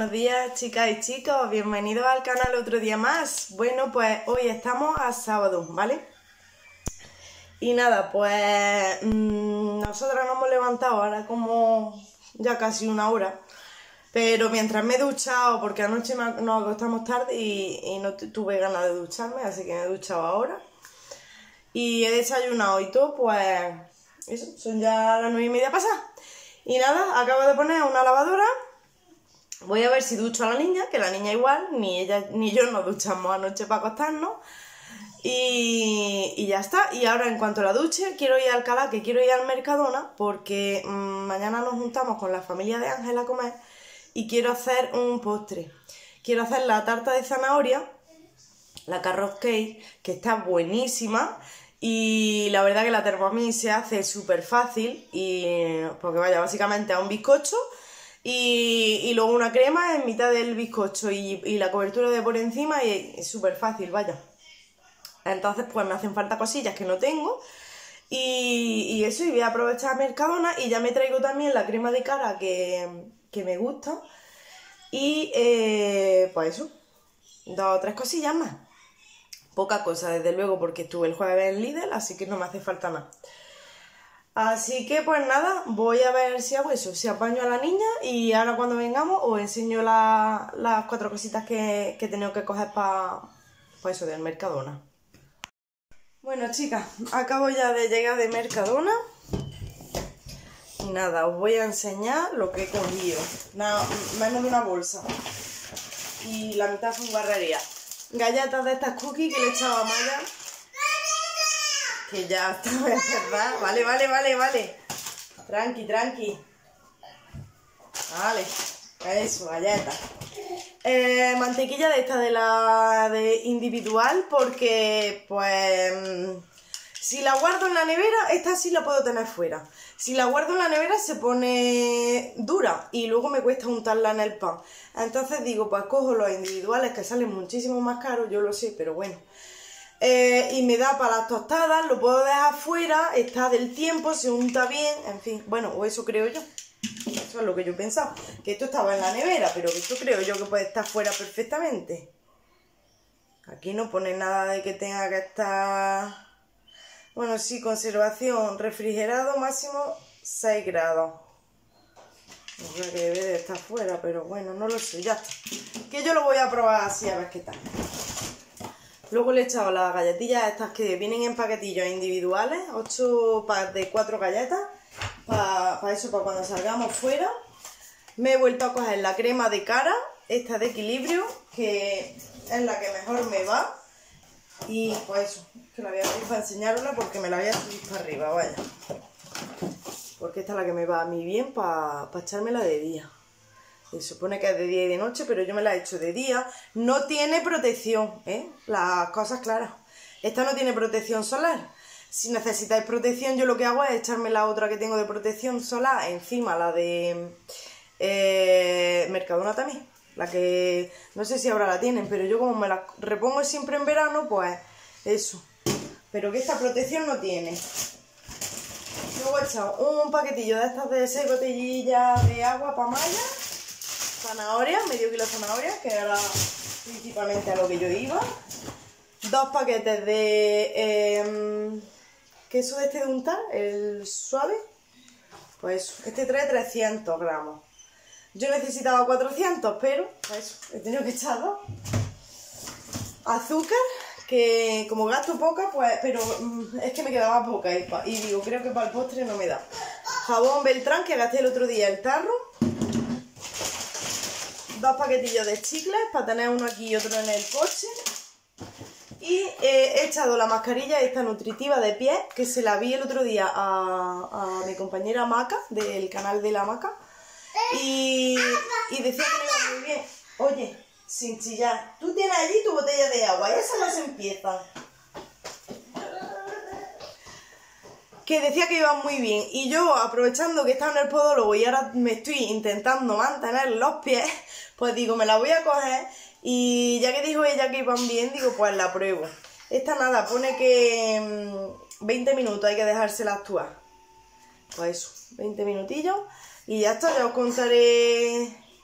Buenos días, chicas y chicos, bienvenidos al canal otro día más. Bueno, pues hoy estamos a sábado, ¿vale? Y nada, pues nosotras nos hemos levantado ahora como ya casi una hora. Pero mientras me he duchado, porque anoche nos acostamos tarde y no tuve ganas de ducharme, así que me he duchado ahora. Y he desayunado y todo, pues eso, son ya las 9:30 pasadas. Y nada, acabo de poner una lavadora. Voy a ver si ducho a la niña, que la niña igual, ni ella ni yo nos duchamos anoche para acostarnos. Y ya está. Y ahora en cuanto a la duche, quiero ir a Alcalá, que quiero ir al Mercadona, porque mañana nos juntamos con la familia de Ángel a comer y quiero hacer un postre. Quiero hacer la tarta de zanahoria, la carrot cake, que está buenísima. Y la verdad que la Thermomix se hace súper fácil, porque vaya, básicamente a un bizcocho y luego una crema en mitad del bizcocho y la cobertura de por encima, y es súper fácil, vaya. Entonces pues me hacen falta cosillas que no tengo y eso, y voy a aprovechar Mercadona y ya me traigo también la crema de cara que me gusta y pues eso, 2 o 3 cosillas más. Poca cosa, desde luego, porque estuve el jueves en Lidl, así que no me hace falta nada. Así que pues nada, voy a ver si hago eso, si apaño a la niña y ahora cuando vengamos os enseño las 4 cositas que he tenido que coger para eso del Mercadona. Bueno, chicas, acabo ya de llegar de Mercadona. Y nada, os voy a enseñar lo que he cogido. Nada, menos de una bolsa. Y la mitad son guarrerías. Galletas de estas cookies que le he echado a Maya. Que ya está, ¿verdad? Vale. Tranqui. Vale, eso, galletas. Mantequilla de esta de individual, porque pues si la guardo en la nevera, esta sí la puedo tener fuera. Si la guardo en la nevera se pone dura y luego me cuesta untarla en el pan. Entonces digo, pues cojo los individuales que salen muchísimo más caros, yo lo sé, pero bueno. Y me da para las tostadas, lo puedo dejar fuera, está del tiempo, se unta bien, en fin, bueno, o eso creo yo. Eso es lo que yo pensaba, que esto estaba en la nevera, pero que esto creo yo que puede estar fuera perfectamente. Aquí no pone nada de que tenga que estar... Bueno, sí, conservación, refrigerado máximo 6 grados. O sea que debe de estar fuera, pero bueno, no lo sé, ya está. Que yo lo voy a probar así a ver qué tal. Luego le he echado las galletillas estas que vienen en paquetillos individuales, 8 packs de 4 galletas, para eso, para cuando salgamos fuera. Me he vuelto a coger la crema de cara, esta de equilibrio, que es la que mejor me va. Y pues eso, que la voy a abrir para enseñarosla porque me la voy a subir para arriba, vaya. Porque esta es la que me va a mí bien para echármela de día. Se supone que es de día y de noche, pero yo me la he hecho de día. No tiene protección, las cosas claras. Esta no tiene protección solar. Si necesitáis protección, yo lo que hago es echarme la otra que tengo de protección solar encima, la de Mercadona también. La que no sé si ahora la tienen, pero yo como me la repongo siempre en verano, pues eso. Pero que esta protección no tiene. Luego he echado un paquetillo de estas de 6 botellillas de agua para Maya. Zanahoria, medio kilo de zanahoria, que era principalmente a lo que yo iba. 2 paquetes de queso de este de untar, el suave. Pues eso, este trae 300 gramos. Yo necesitaba 400, pero pues he tenido que echar 2. Azúcar, que como gasto poca, pues, pero es que me quedaba poca y digo, creo que para el postre no me da. Jabón Beltrán, que gasté el otro día el tarro. 2 paquetillos de chicles para tener uno aquí y otro en el coche. Y he echado la mascarilla esta nutritiva de pies, que se la vi el otro día a mi compañera Maca, del canal de la Maca. Y decía que me iba muy bien. Oye, sin chillar, tú tienes allí tu botella de agua y esa no se empieza. Que decía que iba muy bien. Y yo, aprovechando que estaba en el podólogo y ahora me estoy intentando mantener los pies, pues digo, me la voy a coger. Y ya que dijo ella que iban bien, digo, pues la pruebo. Esta nada, pone que 20 minutos hay que dejársela actuar. Pues eso, 20 minutillos. Y ya está, ya os contaré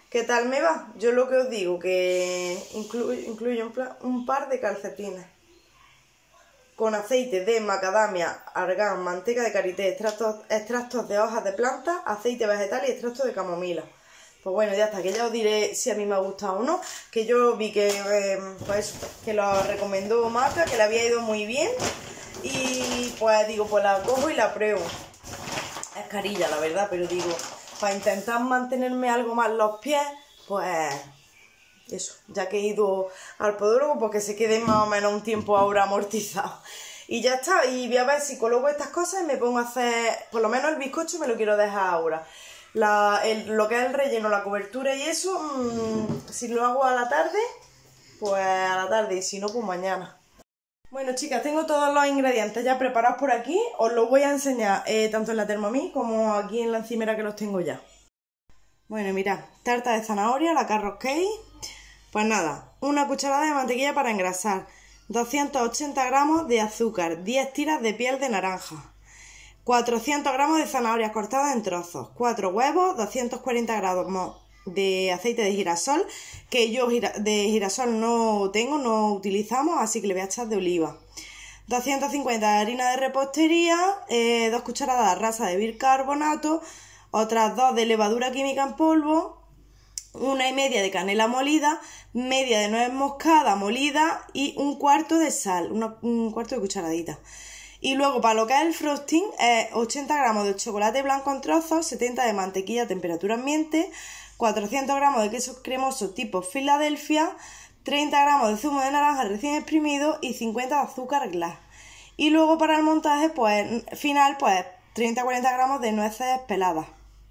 ¿Qué tal me va? Yo lo que os digo, que incluye un par de calcetines con aceite de macadamia, argán, manteca de karité, extractos de hojas de plantas, aceite vegetal y extracto de camomila. Pues bueno, ya está, que ya os diré si a mí me ha gustado o no, que yo vi que, pues, que lo recomendó Marta, que le había ido muy bien, y pues digo, pues la cojo y la pruebo. Es carilla, la verdad, pero digo, para intentar mantenerme algo más los pies, pues eso, ya que he ido al podólogo, pues que se quede más o menos un tiempo ahora amortizado. Y ya está, y voy a ver si coloco estas cosas y me pongo a hacer, por lo menos el bizcocho me lo quiero dejar ahora. Lo que es el relleno, la cobertura y eso, si lo hago a la tarde, pues a la tarde, y si no, pues mañana. Bueno, chicas, tengo todos los ingredientes ya preparados por aquí, os los voy a enseñar tanto en la Thermomix como aquí en la encimera, que los tengo ya. Bueno, mirad, tarta de zanahoria, la Carrot Cake. Pues nada, una cucharada de mantequilla para engrasar, 280 gramos de azúcar, 10 tiras de piel de naranja, 400 gramos de zanahorias cortadas en trozos, 4 huevos, 240 gramos de aceite de girasol, que yo de girasol no tengo, no utilizamos, así que le voy a echar de oliva. 250 de harina de repostería, 2 cucharadas de rasa de bicarbonato, otras 2 de levadura química en polvo, 1,5 de canela molida, media de nuez moscada molida y un cuarto de sal, un cuarto de cucharadita. Y luego, para lo que es el frosting, 80 gramos de chocolate blanco en trozos, 70 de mantequilla a temperatura ambiente, 400 gramos de queso cremoso tipo Filadelfia, 30 gramos de zumo de naranja recién exprimido y 50 de azúcar glass. Y luego, para el montaje final, 30-40 gramos de nueces peladas.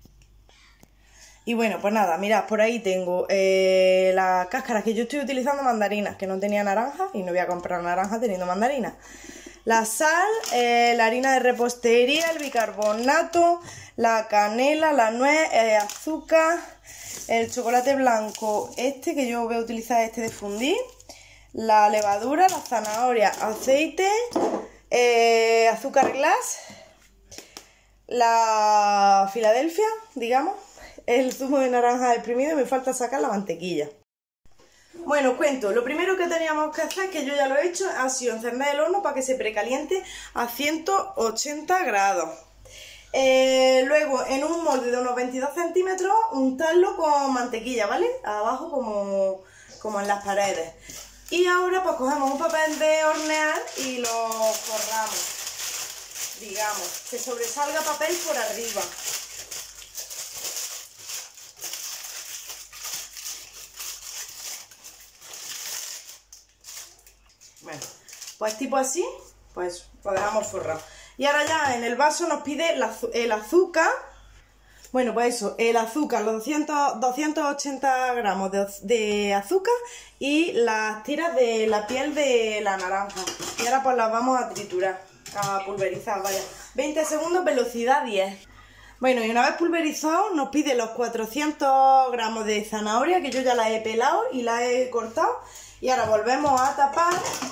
Y bueno, pues nada, mirad, por ahí tengo las cáscaras que yo estoy utilizando, mandarinas, que no tenía naranja y no voy a comprar naranja teniendo mandarinas. La sal, la harina de repostería, el bicarbonato, la canela, la nuez, azúcar, el chocolate blanco que yo voy a utilizar de fundir, la levadura, la zanahoria, aceite, azúcar glass, la Filadelfia, digamos, el zumo de naranja exprimido y me falta sacar la mantequilla. Bueno, os cuento, lo primero que teníamos que hacer, que yo ya lo he hecho, ha sido encender el horno para que se precaliente a 180 grados. Luego, en un molde de unos 22 centímetros, untarlo con mantequilla, ¿vale? Abajo como en las paredes. Y ahora pues cogemos un papel de hornear y lo forramos, digamos, que sobresalga papel por arriba. Bueno, pues tipo así, pues lo dejamos forrado. Y ahora ya en el vaso nos pide el azúcar. Bueno, pues eso, el azúcar, los 280 gramos de azúcar y las tiras de la piel de la naranja. Y ahora pues las vamos a triturar, a pulverizar, vaya. 20 segundos, velocidad 10. Bueno, y una vez pulverizado nos pide los 400 gramos de zanahoria, que yo ya las he pelado y las he cortado. Y ahora volvemos a tapar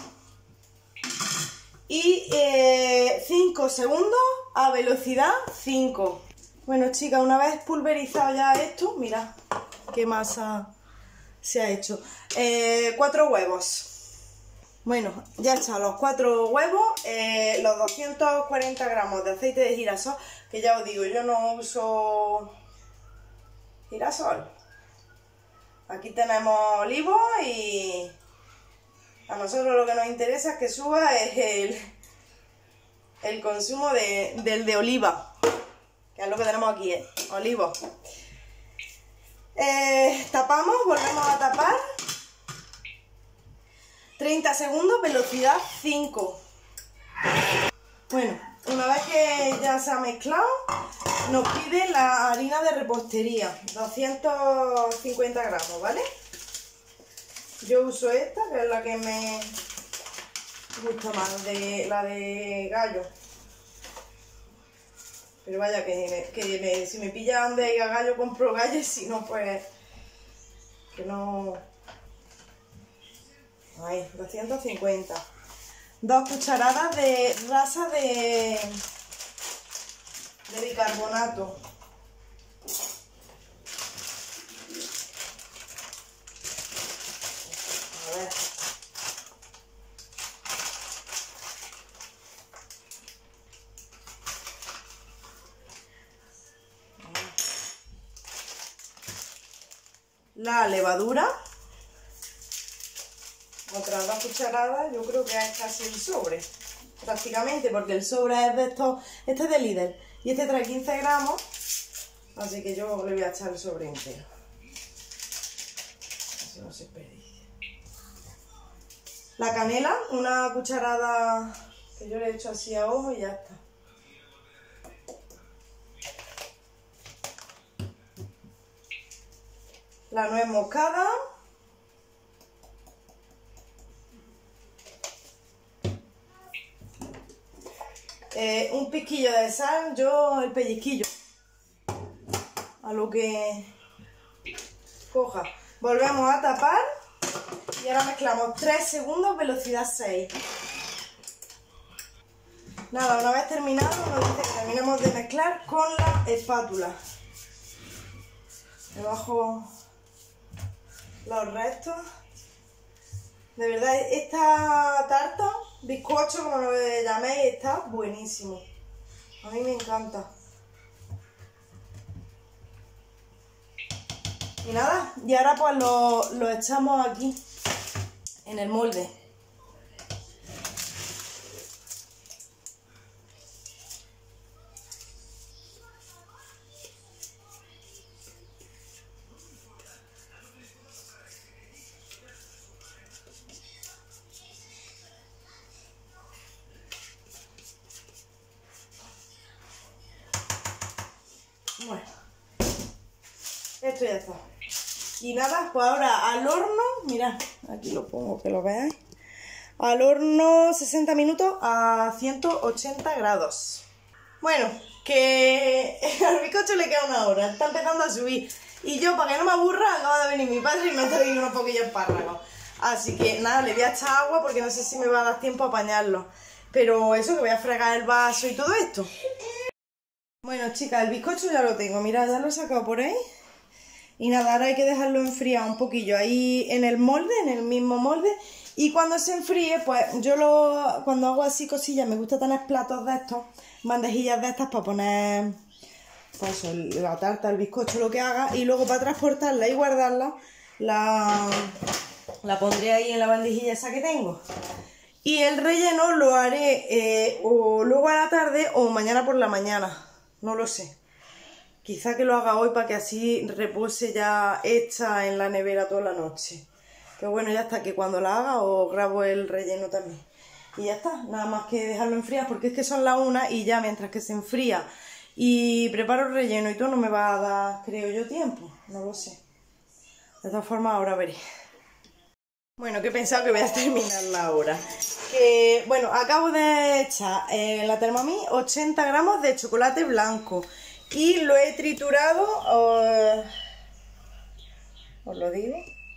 y 5 segundos a velocidad 5. Bueno, chicas, una vez pulverizado ya esto, mirad qué masa se ha hecho. 4 huevos. Bueno, ya está, los 4 huevos, los 240 gramos de aceite de girasol, que ya os digo, yo no uso girasol. Aquí tenemos olivos y a nosotros lo que nos interesa es que suba es el consumo del de oliva, que es lo que tenemos aquí, olivos. Tapamos, volvemos a tapar. 30 segundos, velocidad 5. Bueno, una vez que ya se ha mezclado, nos pide la harina de repostería, 250 gramos, ¿vale? Yo uso esta, que es la que me gusta más, la de gallo. Pero vaya, si me pilla donde haya gallo, compro gallo, y si no, pues que no. Ahí, 250. 2 cucharadas de rasa de bicarbonato. ver. La levadura, otras 2 cucharadas, yo creo que es casi el sobre, prácticamente, porque el sobre es de estos, este es de Lidl, y este trae 15 gramos, así que yo le voy a echar el sobre entero, así no se desperdicia. La canela, una cucharada que yo le he hecho así a ojo y ya está. La nuez moscada. Un pizquillo de sal, yo el pellizquillo, a lo que coja. Volvemos a tapar y ahora mezclamos 3 segundos, velocidad 6. Nada, una vez terminado nos dice que terminemos de mezclar con la espátula. Me bajo los restos. De verdad, esta tarta, bizcocho, como lo llaméis, está buenísimo. A mí me encanta. Y nada, y ahora pues lo echamos aquí, en el molde. Bueno, esto ya está. Y nada, pues ahora al horno, mirad, aquí lo pongo que lo veáis. Al horno 60 minutos a 180 grados. Bueno, que al bizcocho le queda 1 hora, está empezando a subir. Y yo, para que no me aburra, acaba de venir mi padre y me ha traído unos poquillos espárragos. Así que nada, le voy a echar agua porque no sé si me va a dar tiempo a apañarlo. Pero eso, que voy a fregar el vaso y todo esto. Bueno, chicas, el bizcocho ya lo tengo, mirad, ya lo he sacado por ahí. Y nada, ahora hay que dejarlo enfriar un poquillo ahí en el molde, en el mismo molde. Y cuando se enfríe, pues yo cuando hago así cosillas, me gusta tener platos de estos, bandejillas de estas para poner, pues la tarta, el bizcocho, lo que haga. Y luego para transportarla y guardarla, la pondré ahí en la bandejilla esa que tengo. Y el relleno lo haré o luego a la tarde o mañana por la mañana, no lo sé. Quizá que lo haga hoy para que así repose ya hecha en la nevera toda la noche. Pero bueno, ya está, que cuando la haga os grabo el relleno también. Y ya está, nada más que dejarlo enfriar porque es que son las 1 y ya mientras que se enfría y preparo el relleno y todo no me va a dar, creo yo, tiempo. No lo sé. De todas formas, ahora veré. Bueno, que he pensado que voy a terminarla ahora. Que, bueno, acabo de echar en la Thermomix 80 gramos de chocolate blanco. Y lo he triturado, os lo digo.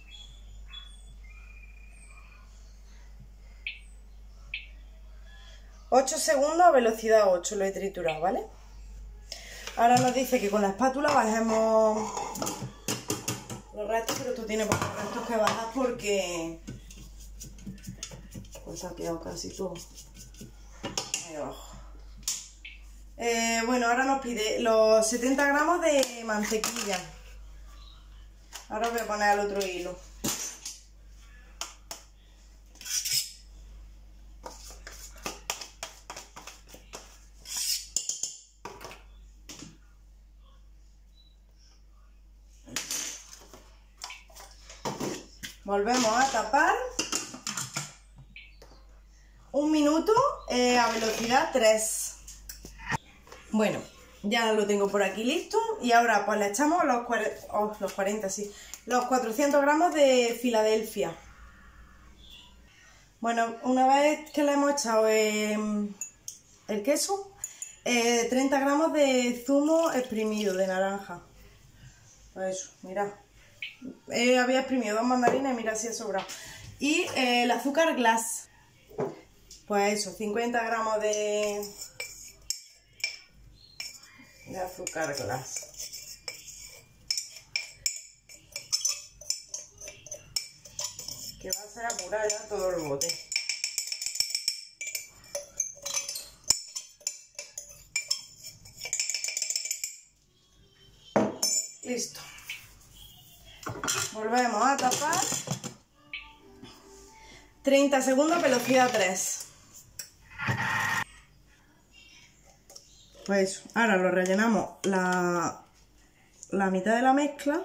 ...8 segundos a velocidad 8 lo he triturado, ¿vale? Ahora nos dice que con la espátula bajemos los restos, pero tú tienes pocos restos que bajar porque... pues ha quedado casi todo ahí abajo. Bueno, ahora nos pide los 70 gramos de mantequilla. Ahora voy a poner al otro hilo. Volvemos a tapar. 1 minuto a velocidad 3. Bueno, ya lo tengo por aquí listo. Y ahora pues le echamos los 400 gramos de Filadelfia. Bueno, una vez que le hemos echado el queso, 30 gramos de zumo exprimido de naranja. Pues eso, mirad. Había exprimido 2 mandarinas y mirad si ha sobrado. Y el azúcar glass. Pues eso, 50 gramos de azúcar glass. que va a ser apurar ya todo el bote. Listo. Volvemos a tapar. 30 segundos, velocidad 3. Pues eso. Ahora lo rellenamos la mitad de la mezcla.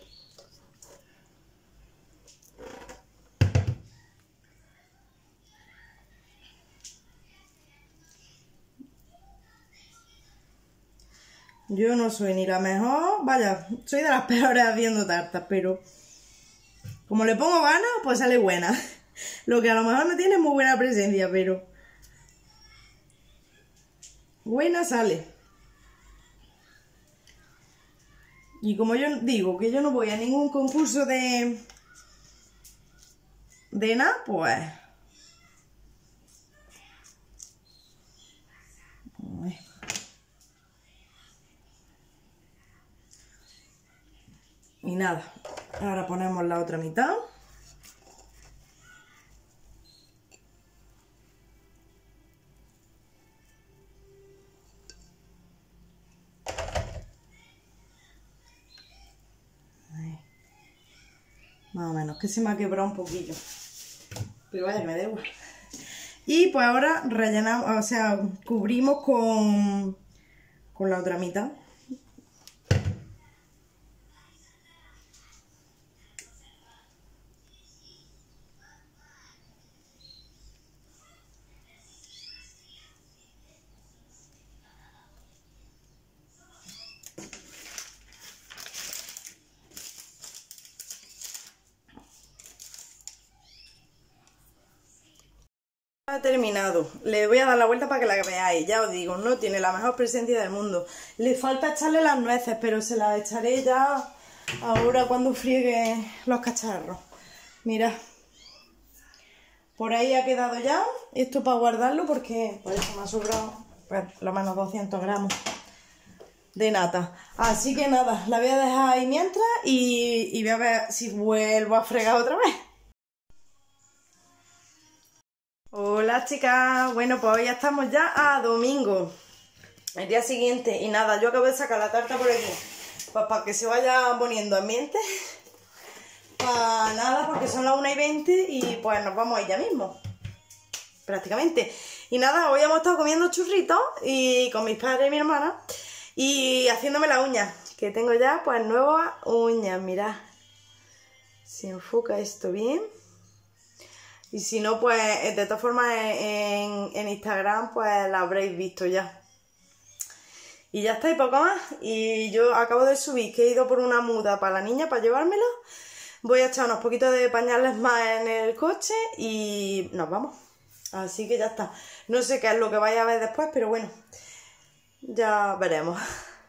Yo no soy ni la mejor, vaya, soy de las peores haciendo tartas, pero como le pongo ganas, pues sale buena. Lo que a lo mejor no tiene muy buena presencia, pero buena sale. Y como yo digo que yo no voy a ningún concurso de nada, pues... Y nada, ahora ponemos la otra mitad. Ahí. Más o menos, que se me ha quebrado un poquillo. Pero vaya que me da igual. Y pues ahora rellenamos, o sea, cubrimos con la otra mitad. Ha terminado, le voy a dar la vuelta para que la veáis, ya os digo, no tiene la mejor presencia del mundo, le falta echarle las nueces, pero se las echaré ya ahora cuando friegue los cacharros. Mirad, por ahí ha quedado ya, esto para guardarlo porque por eso me ha sobrado pues, lo menos 200 gramos de nata, así que nada, la voy a dejar ahí mientras y voy a ver si vuelvo a fregar otra vez. Hola chicas, bueno pues hoy ya estamos ya a domingo, el día siguiente y nada, yo acabo de sacar la tarta por aquí, pues para que se vaya poniendo ambiente, para nada porque son las 1:20 y pues nos vamos a ir ya mismo, prácticamente. Y nada, hoy hemos estado comiendo churritos y con mis padres y mi hermana y haciéndome las uñas, que tengo ya pues nuevas uñas, mirad, se enfoca esto bien. Y si no, pues de todas formas en Instagram pues la habréis visto ya. Y ya está, y poco más. Y yo acabo de subir que he ido por una muda para la niña, para llevármela. Voy a echar unos poquitos de pañales más en el coche y nos vamos. Así que ya está. No sé qué es lo que vais a ver después, pero bueno, ya veremos.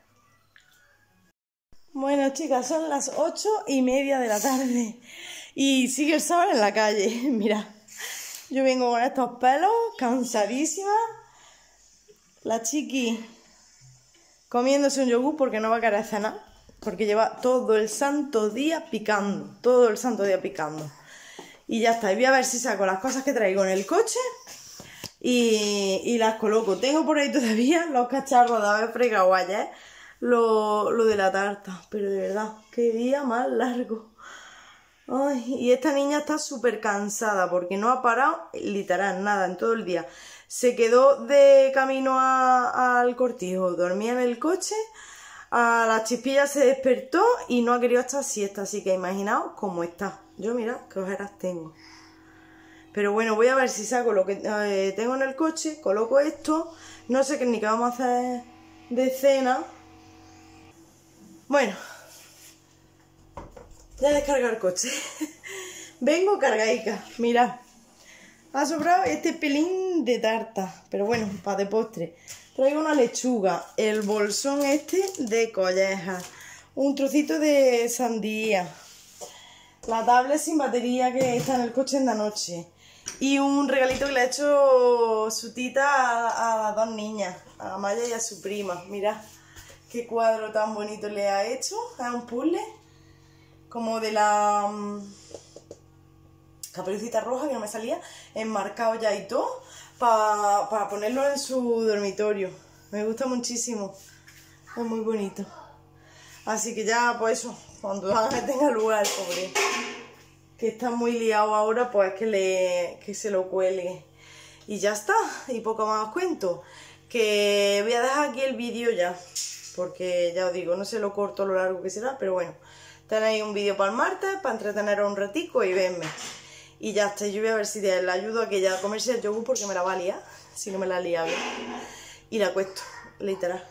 Bueno chicas, son las 8:30 de la tarde. Y sigue el sol en la calle, mirad. Yo vengo con estos pelos, cansadísima. La chiqui comiéndose un yogur porque no va a querer cenar. Porque lleva todo el santo día picando. Todo el santo día picando. Y ya está. Y voy a ver si saco las cosas que traigo en el coche y las coloco. Tengo por ahí todavía los cacharros de haber fregado ayer lo de la tarta. Pero de verdad, qué día más largo. Ay, y esta niña está súper cansada porque no ha parado literal nada en todo el día. Se quedó de camino al cortijo, dormía en el coche, a las chispillas se despertó y no ha querido echar siesta, así que imaginaos cómo está. Yo mirad qué ojeras tengo. Pero bueno, voy a ver si saco lo que tengo en el coche, coloco esto, no sé ni qué vamos a hacer de cena. Bueno. Ya he descargado el coche. Vengo cargadica. Mirad. Ha sobrado este pelín de tarta. Pero bueno, para de postre. Traigo una lechuga. El bolsón este de collejas. Un trocito de sandía. La tablet sin batería que está en el coche en la noche. Y un regalito que le ha hecho su tita a las dos niñas. A Maya y a su prima. Mirad qué cuadro tan bonito le ha hecho. Es un puzzle. Como de la Caperucita Roja, que no me salía, enmarcado ya y todo, para ponerlo en su dormitorio. Me gusta muchísimo, es muy bonito. Así que ya, pues eso, cuando Ángel tenga lugar, pobre, que está muy liado ahora, pues que se lo cuelgue. Y ya está, y poco más os cuento. Que voy a dejar aquí el vídeo ya, porque ya os digo, no sé lo corto o lo largo que será, pero bueno, tenéis un vídeo para el martes, para entreteneros un ratico y verme. Y ya está, yo voy a ver si le ayudo a que ella comerse el yogur porque me la va a liar, si no me la lía bien. Y la acuesto, literal.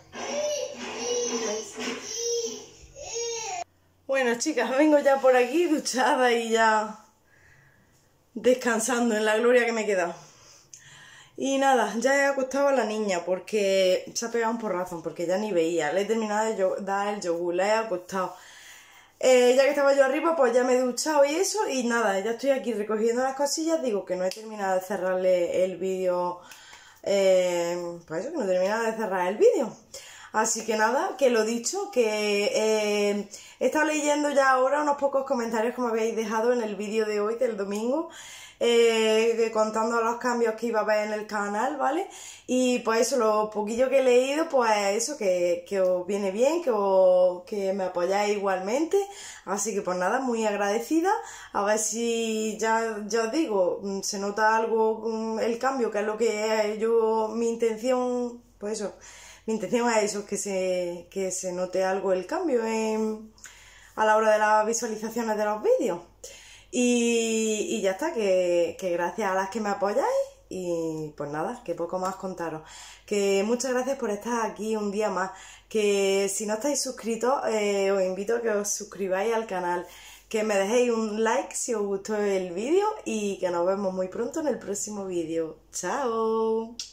Bueno, chicas, vengo ya por aquí duchada y ya descansando en la gloria que me he quedado. Y nada, ya he acostado a la niña porque se ha pegado un porrazo, porque ya ni veía. Le he terminado de dar el yogur, la he acostado. Ya que estaba yo arriba, pues ya me he duchado y eso, y nada, ya estoy aquí recogiendo las cosillas. Digo que no he terminado de cerrarle el vídeo, pues eso, que no he terminado de cerrar el vídeo. Así que nada, que lo dicho, que he estado leyendo ya ahora unos pocos comentarios que me habéis dejado en el vídeo de hoy, del domingo, contando los cambios que iba a haber en el canal, ¿vale? Y pues eso, lo poquillo que he leído, pues eso, que os viene bien, que me apoyáis igualmente. Así que pues nada, muy agradecida. A ver si ya os digo, se nota algo el cambio, que es lo que mi intención, pues eso. Mi intención es eso, que se note algo el cambio a la hora de las visualizaciones de los vídeos. Y ya está, que gracias a las que me apoyáis. Y pues nada, que poco más contaros. Que muchas gracias por estar aquí un día más. Que si no estáis suscritos, os invito a que os suscribáis al canal. Que me dejéis un like si os gustó el vídeo. Y que nos vemos muy pronto en el próximo vídeo. ¡Chao!